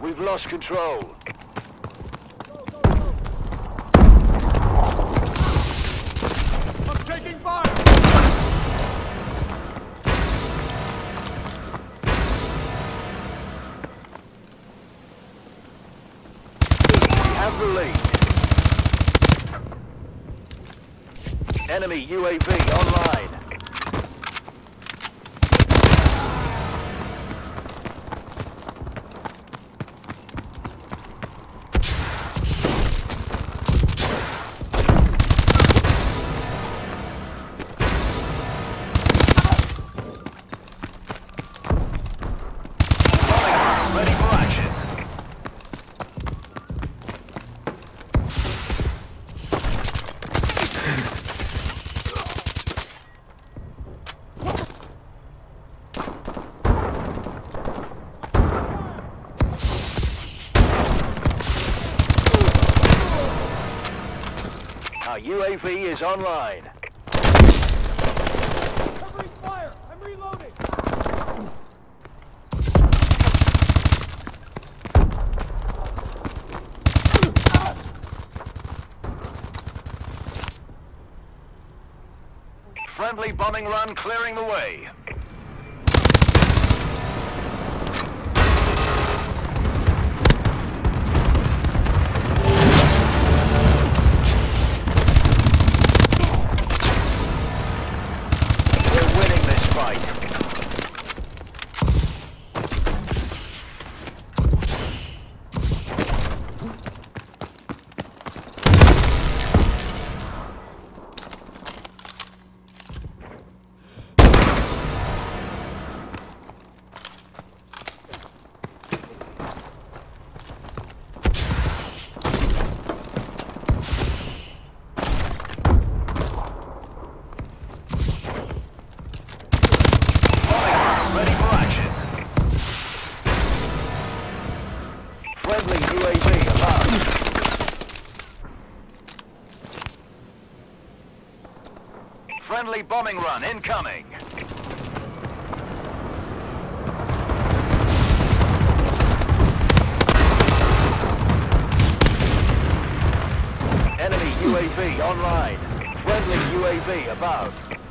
We've lost control. I'm taking fire! We have the lead. Enemy UAV online. Ready for action. Our UAV is online. Covering fire! I'm reloading! Friendly bombing run clearing the way. We're winning this fight. Ready for action. Friendly UAV above. Friendly bombing run incoming. Enemy UAV online. Friendly UAV above.